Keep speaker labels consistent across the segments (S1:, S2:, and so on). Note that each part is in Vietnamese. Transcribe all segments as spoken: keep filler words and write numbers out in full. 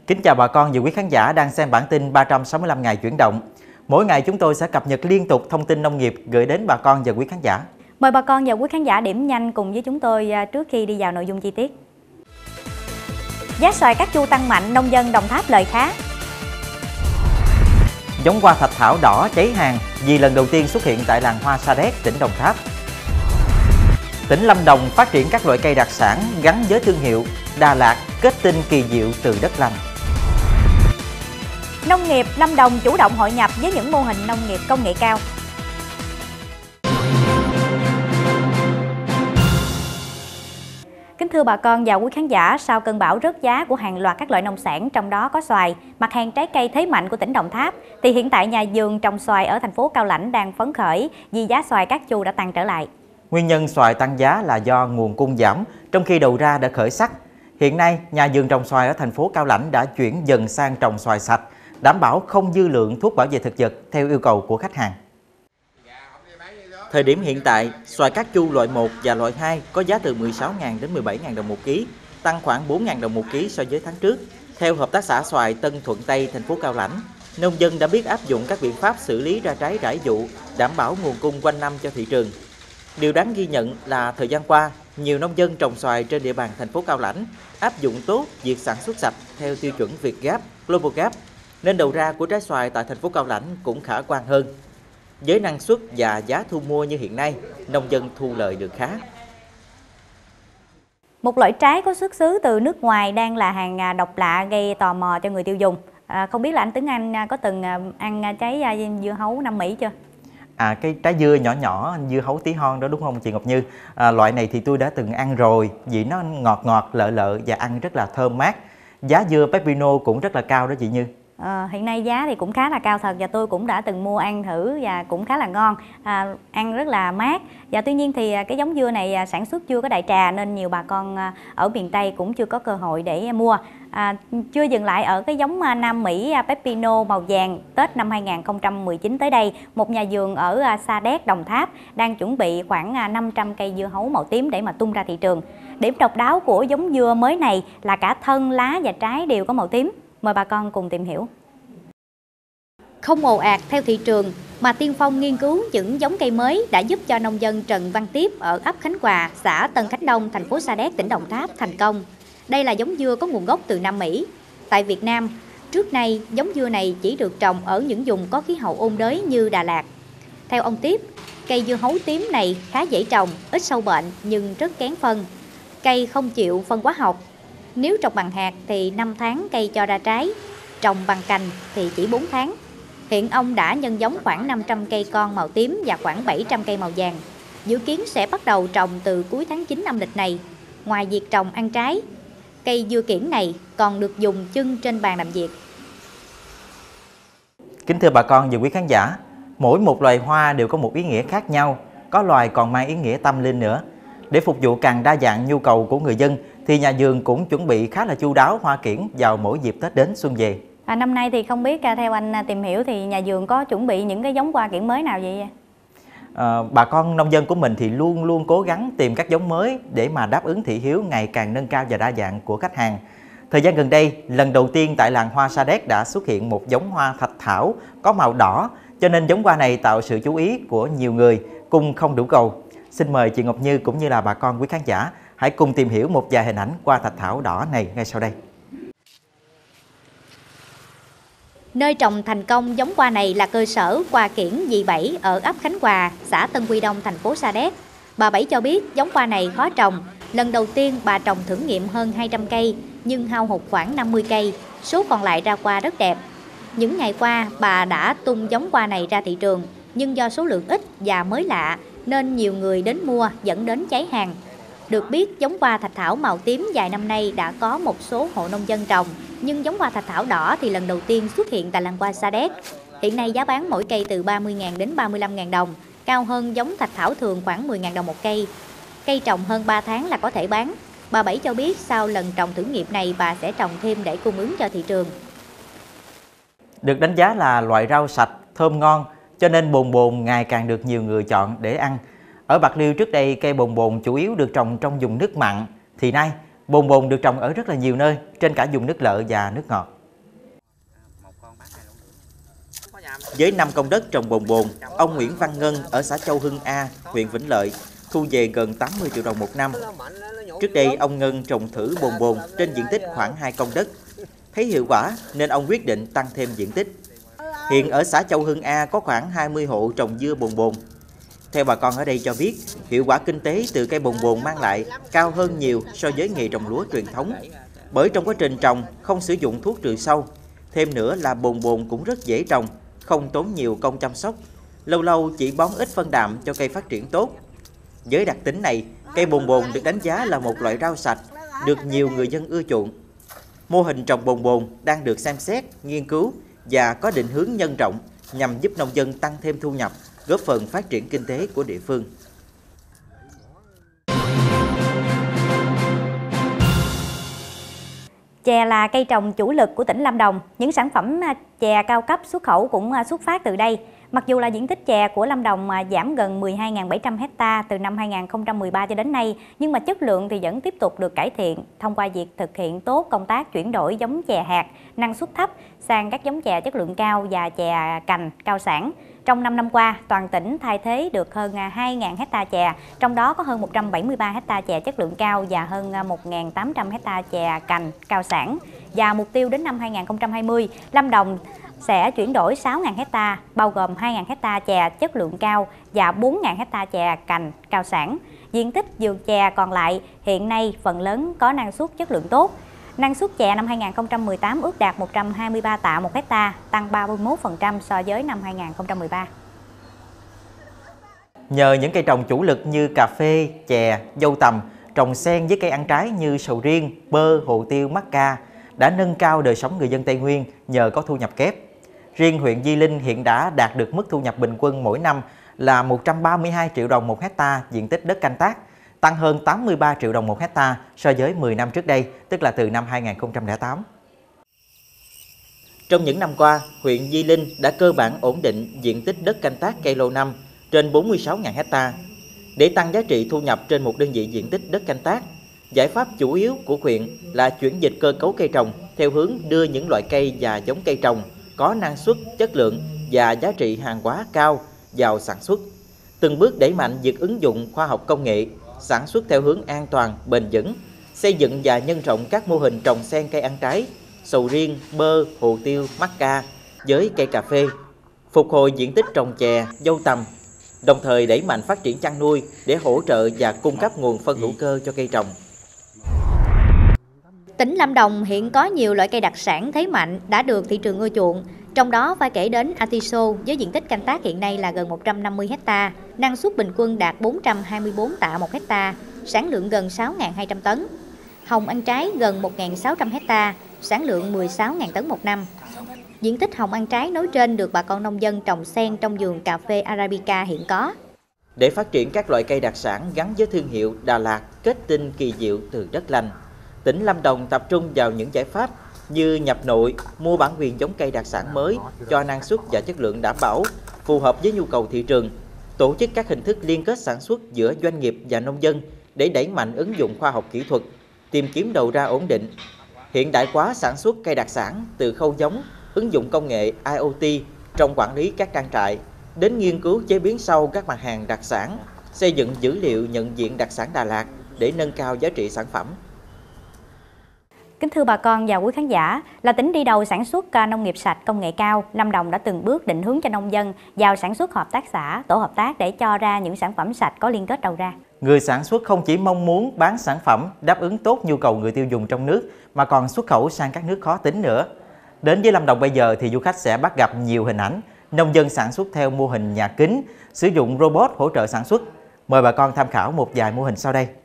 S1: Kính chào bà con và quý khán giả đang xem bản tin ba trăm sáu mươi lăm ngày chuyển động. Mỗi ngày chúng tôi sẽ cập nhật liên tục thông tin nông nghiệp gửi đến bà con và quý khán giả.
S2: Mời bà con và quý khán giả điểm nhanh cùng với chúng tôi trước khi đi vào nội dung chi tiết. Giá xoài các chu tăng mạnh, nông dân Đồng Tháp lời khá.
S1: Giống hoa thạch thảo đỏ cháy hàng vì lần đầu tiên xuất hiện tại làng hoa Sa Đéc, tỉnh Đồng Tháp. Tỉnh Lâm Đồng phát triển các loại cây đặc sản gắn với thương hiệu Đà Lạt kết tinh kỳ diệu từ đất lành.
S2: Nông nghiệp Lâm Đồng chủ động hội nhập với những mô hình nông nghiệp công nghệ cao. Kính thưa bà con và quý khán giả, sau cơn bão rớt giá của hàng loạt các loại nông sản, trong đó có xoài, mặt hàng trái cây thế mạnh của tỉnh Đồng Tháp, thì hiện tại nhà vườn trồng xoài ở thành phố Cao Lãnh đang phấn khởi vì giá xoài các chu đã tăng trở lại.
S1: Nguyên nhân xoài tăng giá là do nguồn cung giảm, trong khi đầu ra đã khởi sắc. Hiện nay, nhà vườn trồng xoài ở thành phố Cao Lãnh đã chuyển dần sang trồng xoài sạch, đảm bảo không dư lượng thuốc bảo vệ thực vật theo yêu cầu của khách hàng. Thời điểm hiện tại, xoài các chu loại một và loại hai có giá từ mười sáu nghìn đến mười bảy nghìn đồng một ký, tăng khoảng bốn nghìn đồng một ký so với tháng trước. Theo Hợp tác xã xoài Tân Thuận Tây, thành phố Cao Lãnh, nông dân đã biết áp dụng các biện pháp xử lý ra trái rải vụ, đảm bảo nguồn cung quanh năm cho thị trường. Điều đáng ghi nhận là thời gian qua, nhiều nông dân trồng xoài trên địa bàn thành phố Cao Lãnh áp dụng tốt việc sản xuất sạch theo tiêu chuẩn Việt Gap, Global Gap, nên đầu ra của trái xoài tại thành phố Cao Lãnh cũng khả quan hơn. Với năng suất và giá thu mua như hiện nay, nông dân thu lợi được khá.
S2: Một loại trái có xuất xứ từ nước ngoài đang là hàng độc lạ gây tò mò cho người tiêu dùng. À, không biết là anh Tuấn Anh có từng ăn trái dưa hấu Nam Mỹ chưa?
S1: À, cái trái dưa nhỏ nhỏ, dưa hấu tí hon đó đúng không chị Ngọc Như? À, loại này thì tôi đã từng ăn rồi, vì nó ngọt ngọt, lợ lợ và ăn rất là thơm mát. Giá dưa pepino cũng rất là cao đó chị Như.
S2: À, hiện nay giá thì cũng khá là cao thật, và tôi cũng đã từng mua ăn thử và cũng khá là ngon, à, ăn rất là mát. Và tuy nhiên thì cái giống dưa này sản xuất chưa có đại trà nên nhiều bà con ở miền Tây cũng chưa có cơ hội để mua. À, chưa dừng lại ở cái giống Nam Mỹ pepino màu vàng, Tết năm hai nghìn không trăm mười chín tới đây, một nhà vườn ở Sa Đéc, Đồng Tháp đang chuẩn bị khoảng năm trăm cây dưa hấu màu tím để mà tung ra thị trường. Điểm độc đáo của giống dưa mới này là cả thân, lá và trái đều có màu tím. Mời bà con cùng tìm hiểu. Không ồ ạt theo thị trường mà tiên phong nghiên cứu những giống cây mới đã giúp cho nông dân Trần Văn Tiếp ở ấp Khánh Hòa, xã Tân Khánh Đông, thành phố Sa Đéc, tỉnh Đồng Tháp thành công. Đây là giống dưa có nguồn gốc từ Nam Mỹ. Tại Việt Nam, trước nay giống dưa này chỉ được trồng ở những vùng có khí hậu ôn đới như Đà Lạt. Theo ông Tiếp, cây dưa hấu tím này khá dễ trồng, ít sâu bệnh nhưng rất kén phân. Cây không chịu phân hóa học. Nếu trồng bằng hạt thì năm tháng cây cho ra trái, trồng bằng cành thì chỉ bốn tháng. Hiện ông đã nhân giống khoảng năm trăm cây con màu tím và khoảng bảy trăm cây màu vàng. Dự kiến sẽ bắt đầu trồng từ cuối tháng chín âm lịch này. Ngoài việc trồng ăn trái, cây dưa kiển này còn được dùng chưng trên bàn làm việc.
S1: Kính thưa bà con và quý khán giả, mỗi một loài hoa đều có một ý nghĩa khác nhau, có loài còn mang ý nghĩa tâm linh nữa. Để phục vụ càng đa dạng nhu cầu của người dân, thì nhà vườn cũng chuẩn bị khá là chu đáo hoa kiển vào mỗi dịp Tết đến xuân về.
S2: À, năm nay thì không biết theo anh tìm hiểu thì nhà vườn có chuẩn bị những cái giống hoa kiển mới nào vậy?
S1: À, bà con nông dân của mình thì luôn luôn cố gắng tìm các giống mới để mà đáp ứng thị hiếu ngày càng nâng cao và đa dạng của khách hàng. Thời gian gần đây, lần đầu tiên tại làng hoa Sa Đéc đã xuất hiện một giống hoa thạch thảo có màu đỏ, cho nên giống hoa này tạo sự chú ý của nhiều người, cung không đủ cầu. Xin mời chị Ngọc Như cũng như là bà con quý khán giả hãy cùng tìm hiểu một vài hình ảnh hoa thạch thảo đỏ này ngay sau đây.
S2: Nơi trồng thành công giống hoa này là cơ sở hoa kiển dì Bảy ở ấp Khánh Hòa, xã Tân Quy Đông, thành phố Sa Đéc. Bà Bảy cho biết giống hoa này khó trồng. Lần đầu tiên bà trồng thử nghiệm hơn hai trăm cây, nhưng hao hụt khoảng năm mươi cây, số còn lại ra hoa rất đẹp. Những ngày qua, bà đã tung giống hoa này ra thị trường, nhưng do số lượng ít và mới lạ, nên nhiều người đến mua dẫn đến cháy hàng. Được biết, giống hoa thạch thảo màu tím vài năm nay đã có một số hộ nông dân trồng, nhưng giống hoa thạch thảo đỏ thì lần đầu tiên xuất hiện tại làng hoa Sa Đéc. Hiện nay giá bán mỗi cây từ ba mươi nghìn đến ba mươi lăm nghìn đồng, cao hơn giống thạch thảo thường khoảng mười nghìn đồng một cây. Cây trồng hơn ba tháng là có thể bán. Bà Bảy cho biết sau lần trồng thử nghiệm này bà sẽ trồng thêm để cung ứng cho thị trường.
S1: Được đánh giá là loại rau sạch, thơm ngon, cho nên bồn bồn ngày càng được nhiều người chọn để ăn. Ở Bạc Liêu trước đây cây bồn bồn chủ yếu được trồng trong vùng nước mặn, thì nay bồn bồn được trồng ở rất là nhiều nơi, trên cả vùng nước lợ và nước ngọt. Với năm công đất trồng bồn bồn, ông Nguyễn Văn Ngân ở xã Châu Hưng A, huyện Vĩnh Lợi thu về gần tám mươi triệu đồng một năm. Trước đây, ông Ngân trồng thử bồn bồn trên diện tích khoảng hai công đất. Thấy hiệu quả nên ông quyết định tăng thêm diện tích. Hiện ở xã Châu Hưng A có khoảng hai mươi hộ trồng dưa bồn bồn. Theo bà con ở đây cho biết, hiệu quả kinh tế từ cây bồn bồn mang lại cao hơn nhiều so với nghề trồng lúa truyền thống. Bởi trong quá trình trồng không sử dụng thuốc trừ sâu. Thêm nữa là bồn bồn cũng rất dễ trồng, không tốn nhiều công chăm sóc. Lâu lâu chỉ bón ít phân đạm cho cây phát triển tốt. Với đặc tính này, cây bồn bồn được đánh giá là một loại rau sạch, được nhiều người dân ưa chuộng. Mô hình trồng bồn bồn đang được xem xét, nghiên cứu và có định hướng nhân rộng nhằm giúp nông dân tăng thêm thu nhập, góp phần phát triển kinh tế của địa phương.
S2: Chè là cây trồng chủ lực của tỉnh Lâm Đồng. Những sản phẩm chè cao cấp xuất khẩu cũng xuất phát từ đây. Mặc dù là diện tích chè của Lâm Đồng giảm gần mười hai nghìn bảy trăm ha từ năm hai nghìn không trăm mười ba cho đến nay, nhưng mà chất lượng thì vẫn tiếp tục được cải thiện thông qua việc thực hiện tốt công tác chuyển đổi giống chè hạt, năng suất thấp sang các giống chè chất lượng cao và chè cành, cao sản. Trong năm năm qua, toàn tỉnh thay thế được hơn hai nghìn ha chè, trong đó có hơn một trăm bảy mươi ba ha chè chất lượng cao và hơn một nghìn tám trăm ha chè cành, cao sản. Và mục tiêu đến năm hai nghìn không trăm hai mươi, Lâm Đồng sẽ chuyển đổi sáu nghìn ha, bao gồm hai nghìn ha chè chất lượng cao và bốn nghìn ha chè cành, cao sản. Diện tích vườn chè còn lại hiện nay phần lớn có năng suất chất lượng tốt. Năng suất chè năm hai nghìn không trăm mười tám ước đạt một trăm hai mươi ba tạ một hecta, tăng ba mươi mốt phần trăm so với năm hai nghìn không trăm mười ba.
S1: Nhờ những cây trồng chủ lực như cà phê, chè, dâu tằm, trồng xen với cây ăn trái như sầu riêng, bơ, hồ tiêu, mắc ca đã nâng cao đời sống người dân Tây Nguyên nhờ có thu nhập kép. Riêng huyện Di Linh hiện đã đạt được mức thu nhập bình quân mỗi năm là một trăm ba mươi hai triệu đồng một hecta diện tích đất canh tác, tăng hơn tám mươi ba triệu đồng một hecta so với mười năm trước đây, tức là từ năm hai nghìn không trăm lẻ tám. Trong những năm qua, huyện Di Linh đã cơ bản ổn định diện tích đất canh tác cây lâu năm trên bốn mươi sáu nghìn hecta. Để tăng giá trị thu nhập trên một đơn vị diện tích đất canh tác, giải pháp chủ yếu của huyện là chuyển dịch cơ cấu cây trồng theo hướng đưa những loại cây và giống cây trồng có năng suất, chất lượng và giá trị hàng hóa cao vào sản xuất. Từng bước đẩy mạnh việc ứng dụng khoa học công nghệ, sản xuất theo hướng an toàn, bền vững, xây dựng và nhân rộng các mô hình trồng xen cây ăn trái, sầu riêng, bơ, hồ tiêu, mắc ca với cây cà phê, phục hồi diện tích trồng chè, dâu tằm, đồng thời đẩy mạnh phát triển chăn nuôi để hỗ trợ và cung cấp nguồn phân hữu cơ cho cây trồng.
S2: Tỉnh Lâm Đồng hiện có nhiều loại cây đặc sản thế mạnh đã được thị trường ưa chuộng. Trong đó phải kể đến Atiso với diện tích canh tác hiện nay là gần một trăm năm mươi ha, năng suất bình quân đạt bốn trăm hai mươi bốn tạ một hecta, sản lượng gần sáu nghìn hai trăm tấn. Hồng ăn trái gần một nghìn sáu trăm ha, sản lượng mười sáu nghìn tấn một năm. Diện tích hồng ăn trái nói trên được bà con nông dân trồng xen trong vườn cà phê Arabica hiện có.
S1: Để phát triển các loại cây đặc sản gắn với thương hiệu Đà Lạt kết tinh kỳ diệu từ đất lành, tỉnh Lâm Đồng tập trung vào những giải pháp như nhập nội, mua bản quyền giống cây đặc sản mới cho năng suất và chất lượng đảm bảo, phù hợp với nhu cầu thị trường, tổ chức các hình thức liên kết sản xuất giữa doanh nghiệp và nông dân để đẩy mạnh ứng dụng khoa học kỹ thuật, tìm kiếm đầu ra ổn định, hiện đại hóa sản xuất cây đặc sản từ khâu giống, ứng dụng công nghệ I O T trong quản lý các trang trại, đến nghiên cứu chế biến sâu các mặt hàng đặc sản, xây dựng dữ liệu nhận diện đặc sản Đà Lạt để nâng cao giá trị sản phẩm.
S2: Kính thưa bà con và quý khán giả, là tỉnh đi đầu sản xuất nông nghiệp sạch công nghệ cao, Lâm Đồng đã từng bước định hướng cho nông dân vào sản xuất hợp tác xã, tổ hợp tác để cho ra những sản phẩm sạch có liên kết đầu ra.
S1: Người sản xuất không chỉ mong muốn bán sản phẩm đáp ứng tốt nhu cầu người tiêu dùng trong nước mà còn xuất khẩu sang các nước khó tính nữa. Đến với Lâm Đồng bây giờ thì du khách sẽ bắt gặp nhiều hình ảnh nông dân sản xuất theo mô hình nhà kính, sử dụng robot hỗ trợ sản xuất. Mời bà con tham khảo một vài mô hình sau đây.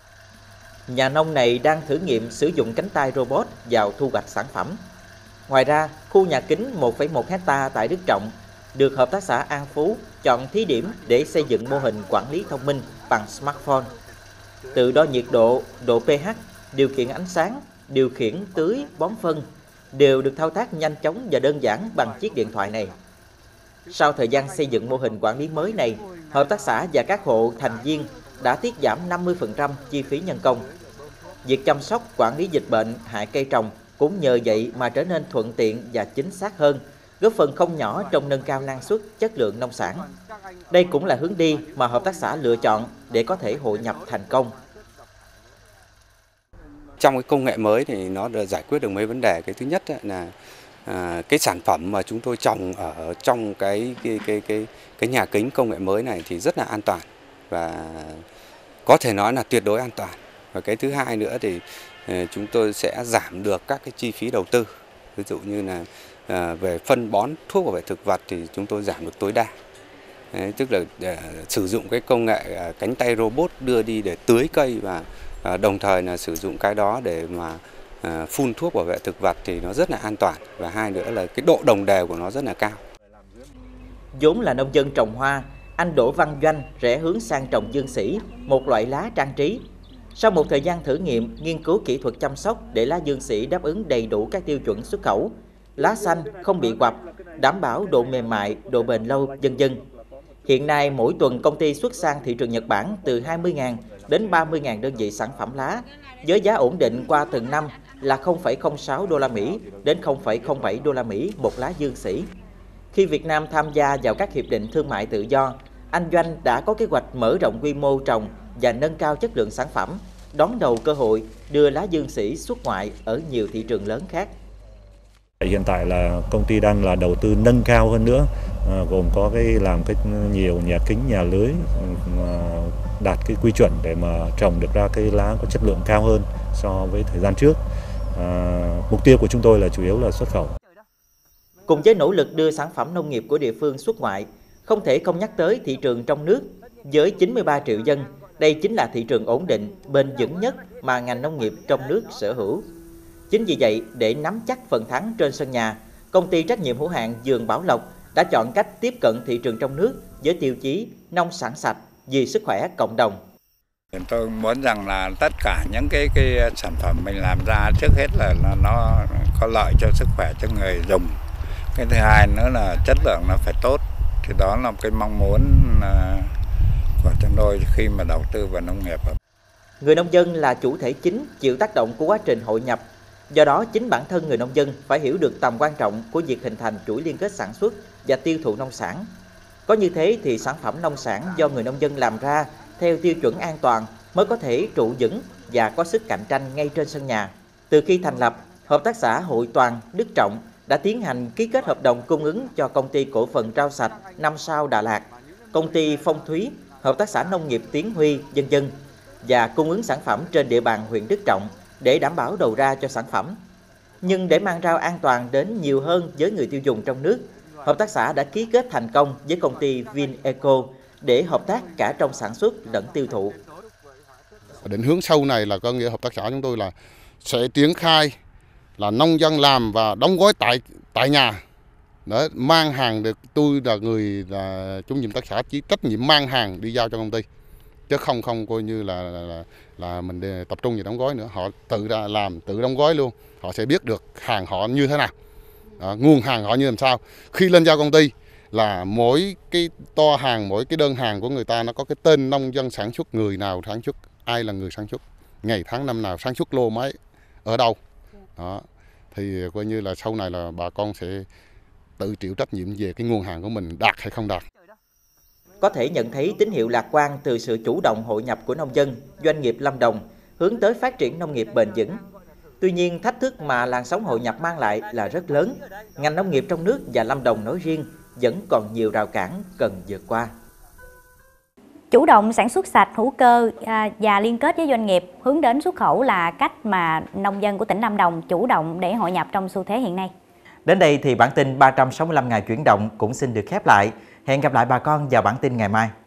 S1: Nhà nông này đang thử nghiệm sử dụng cánh tay robot vào thu hoạch sản phẩm. Ngoài ra, khu nhà kính một phẩy một hecta tại Đức Trọng được Hợp tác xã An Phú chọn thí điểm để xây dựng mô hình quản lý thông minh bằng smartphone. Tự đo nhiệt độ, độ pH, điều khiển ánh sáng, điều khiển tưới, bón phân đều được thao tác nhanh chóng và đơn giản bằng chiếc điện thoại này. Sau thời gian xây dựng mô hình quản lý mới này, hợp tác xã và các hộ thành viên đã tiết giảm năm mươi phần trăm chi phí nhân công. Việc chăm sóc, quản lý dịch bệnh hại cây trồng cũng nhờ vậy mà trở nên thuận tiện và chính xác hơn, góp phần không nhỏ trong nâng cao năng suất, chất lượng nông sản. Đây cũng là hướng đi mà hợp tác xã lựa chọn để có thể hội nhập thành công.
S3: Trong cái công nghệ mới thì nó đã giải quyết được mấy vấn đề. Cái thứ nhất là à, cái sản phẩm mà chúng tôi trồng ở trong cái cái cái cái cái nhà kính công nghệ mới này thì rất là an toàn và có thể nói là tuyệt đối an toàn. Và cái thứ hai nữa thì chúng tôi sẽ giảm được các cái chi phí đầu tư. Ví dụ như là à, về phân bón, thuốc bảo vệ thực vật thì chúng tôi giảm được tối đa. Đấy, tức là để sử dụng cái công nghệ à, cánh tay robot đưa đi để tưới cây và à, đồng thời là sử dụng cái đó để mà à, phun thuốc bảo vệ thực vật thì nó rất là an toàn, và hai nữa là cái độ đồng đều của nó rất là cao.
S1: Vốn là nông dân trồng hoa, anh Đỗ Văn Doanh rẽ hướng sang trồng dương sỉ, một loại lá trang trí. Sau một thời gian thử nghiệm, nghiên cứu kỹ thuật chăm sóc để lá dương sỉ đáp ứng đầy đủ các tiêu chuẩn xuất khẩu, lá xanh không bị quặp, đảm bảo độ mềm mại, độ bền lâu, vân vân. Hiện nay, mỗi tuần công ty xuất sang thị trường Nhật Bản từ hai mươi nghìn đến ba mươi nghìn đơn vị sản phẩm lá, với giá ổn định qua từng năm là không phẩy không sáu đô la Mỹ đến không phẩy không bảy đô la Mỹ một lá dương sỉ. Khi Việt Nam tham gia vào các hiệp định thương mại tự do, anh Doanh đã có kế hoạch mở rộng quy mô trồng và nâng cao chất lượng sản phẩm, đón đầu cơ hội đưa lá dương sỉ xuất ngoại ở nhiều thị trường lớn khác.
S4: Hiện tại là công ty đang là đầu tư nâng cao hơn nữa, à, gồm có cái làm cái nhiều nhà kính, nhà lưới à, đạt cái quy chuẩn để mà trồng được ra cái lá có chất lượng cao hơn so với thời gian trước. À, mục tiêu của chúng tôi là chủ yếu là xuất khẩu.
S1: Cùng với nỗ lực đưa sản phẩm nông nghiệp của địa phương xuất ngoại, không thể không nhắc tới thị trường trong nước. Với chín mươi ba triệu dân, đây chính là thị trường ổn định, bền vững nhất mà ngành nông nghiệp trong nước sở hữu. Chính vì vậy, để nắm chắc phần thắng trên sân nhà, công ty trách nhiệm hữu hạn Vườn Bảo Lộc đã chọn cách tiếp cận thị trường trong nước với tiêu chí nông sản sạch vì sức khỏe cộng đồng.
S5: Tôi muốn rằng là tất cả những cái cái sản phẩm mình làm ra trước hết là nó, nó có lợi cho sức khỏe cho người dùng. Cái thứ hai nữa là chất lượng nó phải tốt. Thì đó là một cái mong muốn của chúng tôi khi mà đầu tư vào nông nghiệp.
S1: Người nông dân là chủ thể chính chịu tác động của quá trình hội nhập. Do đó, chính bản thân người nông dân phải hiểu được tầm quan trọng của việc hình thành chuỗi liên kết sản xuất và tiêu thụ nông sản. Có như thế thì sản phẩm nông sản do người nông dân làm ra theo tiêu chuẩn an toàn mới có thể trụ vững và có sức cạnh tranh ngay trên sân nhà. Từ khi thành lập, Hợp tác xã Hội Toàn Đức Trọng đã tiến hành ký kết hợp đồng cung ứng cho công ty cổ phần rau sạch Năm Sao Đà Lạt, công ty Phong Thúy, Hợp tác xã Nông nghiệp Tiến Huy, vân vân và cung ứng sản phẩm trên địa bàn huyện Đức Trọng để đảm bảo đầu ra cho sản phẩm. Nhưng để mang rau an toàn đến nhiều hơn với người tiêu dùng trong nước, hợp tác xã đã ký kết thành công với công ty Vineco để hợp tác cả trong sản xuất lẫn tiêu thụ.
S6: Định hướng sau này là có nghĩa hợp tác xã chúng tôi là sẽ triển khai là nông dân làm và đóng gói tại tại nhà. Để mang hàng được, tôi là người là chủ nhiệm tác xã chỉ trách nhiệm mang hàng đi giao cho công ty, chứ không không coi như là là, là mình tập trung vào đóng gói nữa. Họ tự ra làm, tự đóng gói luôn, họ sẽ biết được hàng họ như thế nào, à, nguồn hàng họ như làm sao. Khi lên giao công ty là mỗi cái to hàng, mỗi cái đơn hàng của người ta nó có cái tên nông dân sản xuất, người nào sản xuất, ai là người sản xuất, ngày tháng năm nào sản xuất lô máy ở đâu. Đó. Thì coi như là sau này là bà con sẽ tự chịu trách nhiệm về cái nguồn hàng của mình đạt hay không đạt.
S1: Có thể nhận thấy tín hiệu lạc quan từ sự chủ động hội nhập của nông dân, doanh nghiệp Lâm Đồng hướng tới phát triển nông nghiệp bền vững. Tuy nhiên, thách thức mà làn sóng hội nhập mang lại là rất lớn. Ngành nông nghiệp trong nước và Lâm Đồng nói riêng vẫn còn nhiều rào cản cần vượt qua.
S2: Chủ động sản xuất sạch, hữu cơ và liên kết với doanh nghiệp hướng đến xuất khẩu là cách mà nông dân của tỉnh Lâm Đồng chủ động để hội nhập trong xu thế hiện nay.
S1: Đến đây thì bản tin ba trăm sáu mươi lăm ngày chuyển động cũng xin được khép lại. Hẹn gặp lại bà con vào bản tin ngày mai.